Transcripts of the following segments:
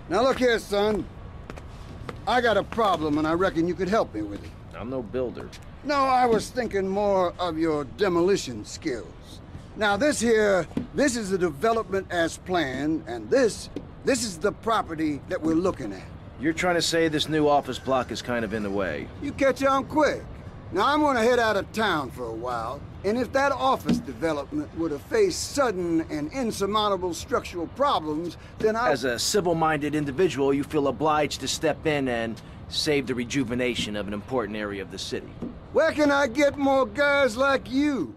Now look here, son. I got a problem and I reckon you could help me with it. I'm no builder. No, I was thinking more of your demolition skills. Now this is the development as planned, and this is the property that we're looking at. You're trying to say this new office block is kind of in the way. You catch on quick. Now I'm gonna head out of town for a while, and if that office development were to face sudden and insurmountable structural problems, then As a civil-minded individual, you feel obliged to step in and save the rejuvenation of an important area of the city. Where can I get more guys like you?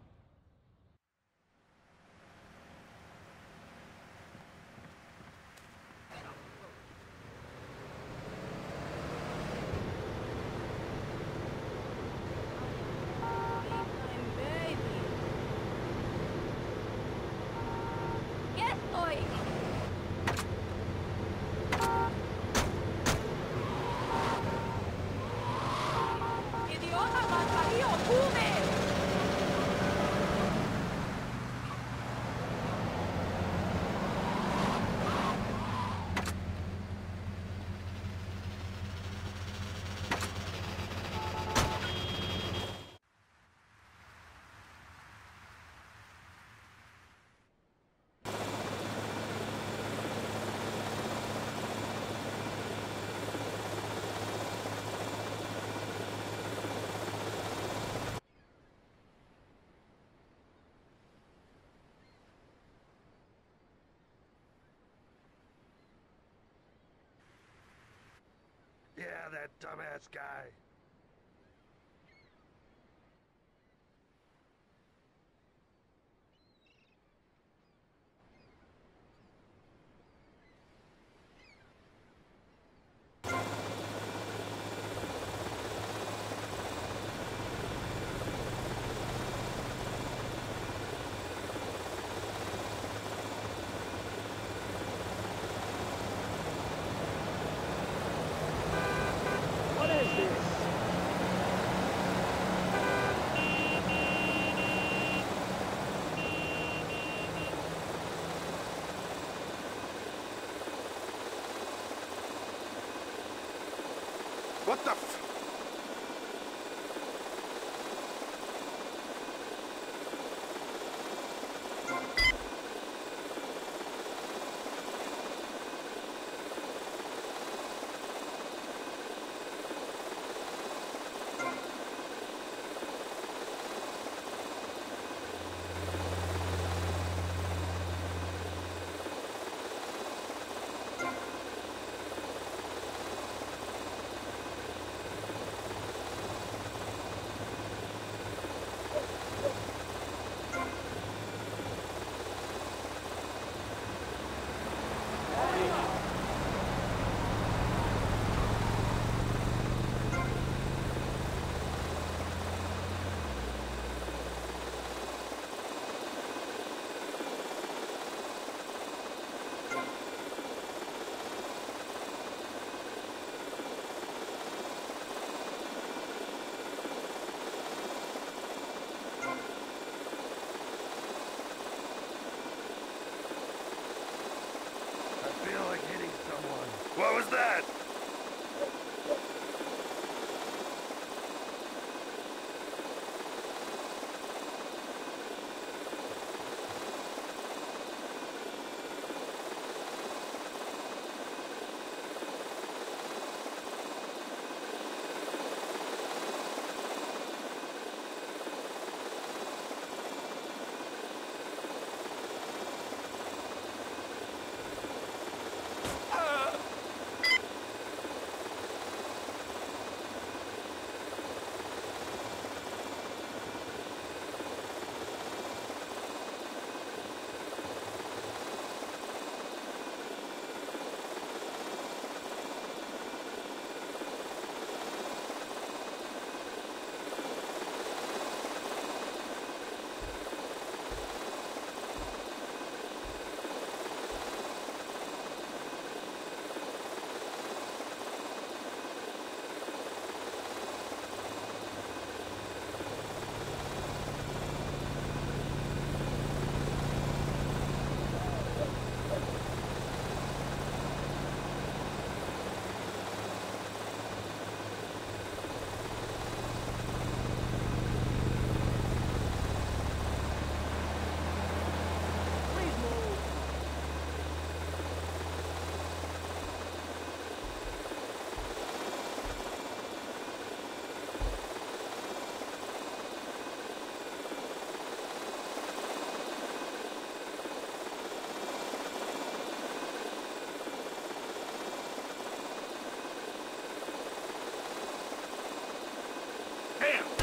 Yeah, that dumbass guy. What the f...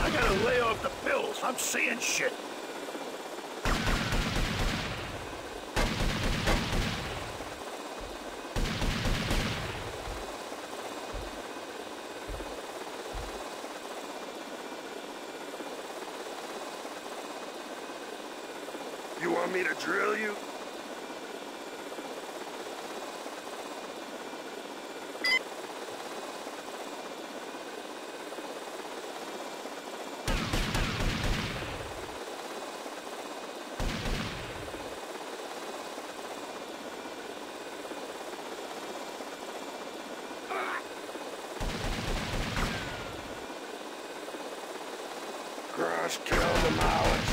I gotta lay off the pills. I'm seeing shit. You want me to drill you? Crush, kill the mallets.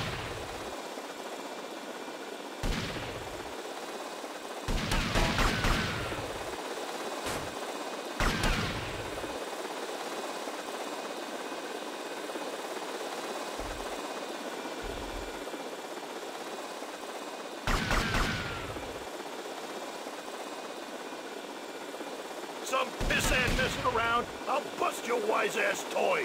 Some pissant messing around, I'll bust your wise-ass toy.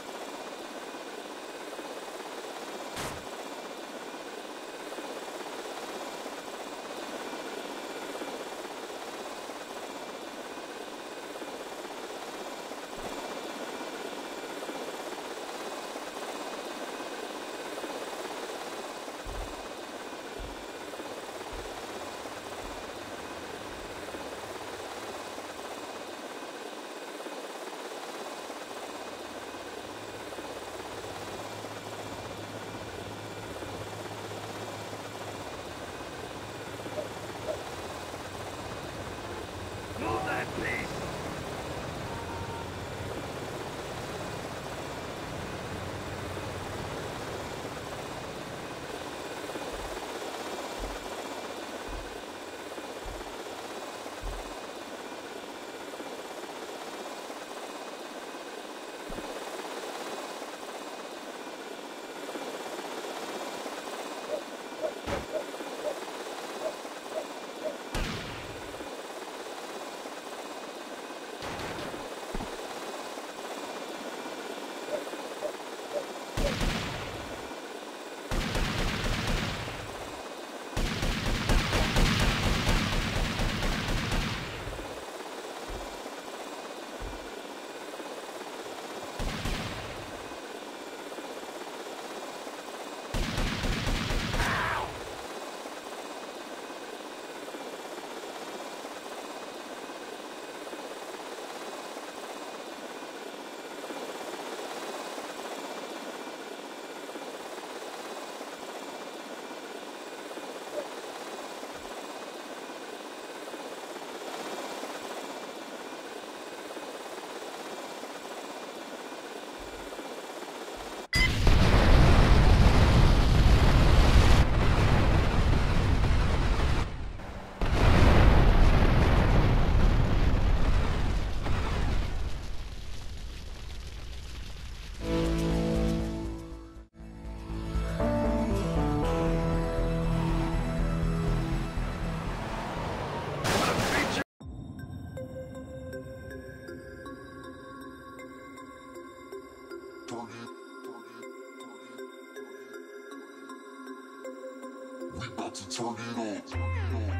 Move that piece. We about to turn it on.